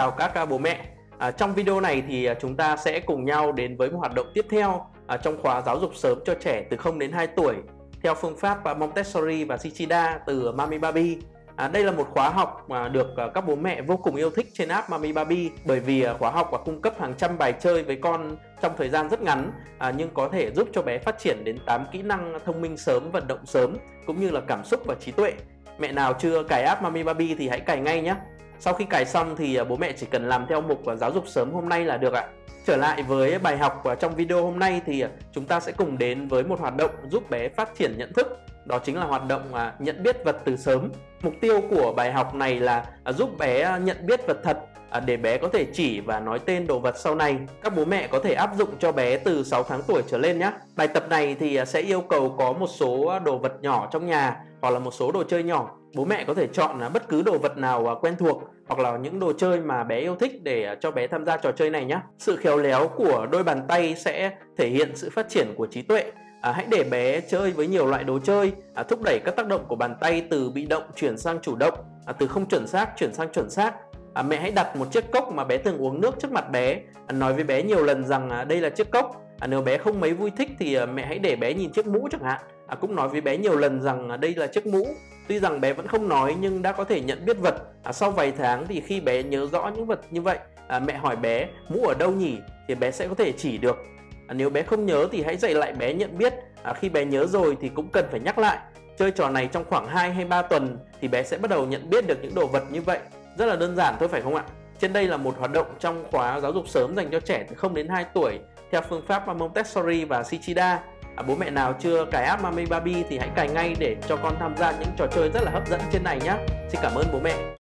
chào các bố mẹ. Trong video này thì chúng ta sẽ cùng nhau đến với một hoạt động tiếp theo trong khóa giáo dục sớm cho trẻ từ 0 đến 2 tuổi theo phương pháp Montessori và Shichida từ Mami Baby. Đây là một khóa học mà được các bố mẹ vô cùng yêu thích trên app Mami Baby, bởi vì khóa học cung cấp hàng trăm bài chơi với con trong thời gian rất ngắn, nhưng có thể giúp cho bé phát triển đến 8 kỹ năng thông minh sớm, vận động sớm, cũng như là cảm xúc và trí tuệ. Mẹ nào chưa cài app Mami Baby thì hãy cài ngay nhé. Sau khi cài xong thì bố mẹ chỉ cần làm theo mục giáo dục sớm hôm nay là được ạ. Trở lại với bài học trong video hôm nay thì chúng ta sẽ cùng đến với một hoạt động giúp bé phát triển nhận thức. Đó chính là hoạt động nhận biết vật từ sớm. Mục tiêu của bài học này là giúp bé nhận biết vật thật để bé có thể chỉ và nói tên đồ vật sau này. Các bố mẹ có thể áp dụng cho bé từ 6 tháng tuổi trở lên nhé. Bài tập này thì sẽ yêu cầu có một số đồ vật nhỏ trong nhà hoặc là một số đồ chơi nhỏ. Bố mẹ có thể chọn bất cứ đồ vật nào quen thuộc hoặc là những đồ chơi mà bé yêu thích để cho bé tham gia trò chơi này nhé. Sự khéo léo của đôi bàn tay sẽ thể hiện sự phát triển của trí tuệ. Hãy để bé chơi với nhiều loại đồ chơi, thúc đẩy các tác động của bàn tay từ bị động chuyển sang chủ động, từ không chuẩn xác chuyển sang chuẩn xác. Mẹ hãy đặt một chiếc cốc mà bé thường uống nước trước mặt bé, nói với bé nhiều lần rằng đây là chiếc cốc. Nếu bé không mấy vui thích thì mẹ hãy để bé nhìn chiếc mũ chẳng hạn, cũng nói với bé nhiều lần rằng đây là chiếc mũ. Tuy rằng bé vẫn không nói nhưng đã có thể nhận biết vật. Sau vài tháng thì khi bé nhớ rõ những vật như vậy, mẹ hỏi bé mũ ở đâu nhỉ thì bé sẽ có thể chỉ được. Nếu bé không nhớ thì hãy dạy lại bé nhận biết. Khi bé nhớ rồi thì cũng cần phải nhắc lại. Chơi trò này trong khoảng 2 hay 3 tuần thì bé sẽ bắt đầu nhận biết được những đồ vật như vậy. Rất là đơn giản thôi phải không ạ? Trên đây là một hoạt động trong khóa giáo dục sớm dành cho trẻ từ 0 đến 2 tuổi theo phương pháp Montessori và Shichida. Bố mẹ nào chưa cài app Mami Baby thì hãy cài ngay để cho con tham gia những trò chơi rất là hấp dẫn trên này nhé. Xin cảm ơn bố mẹ.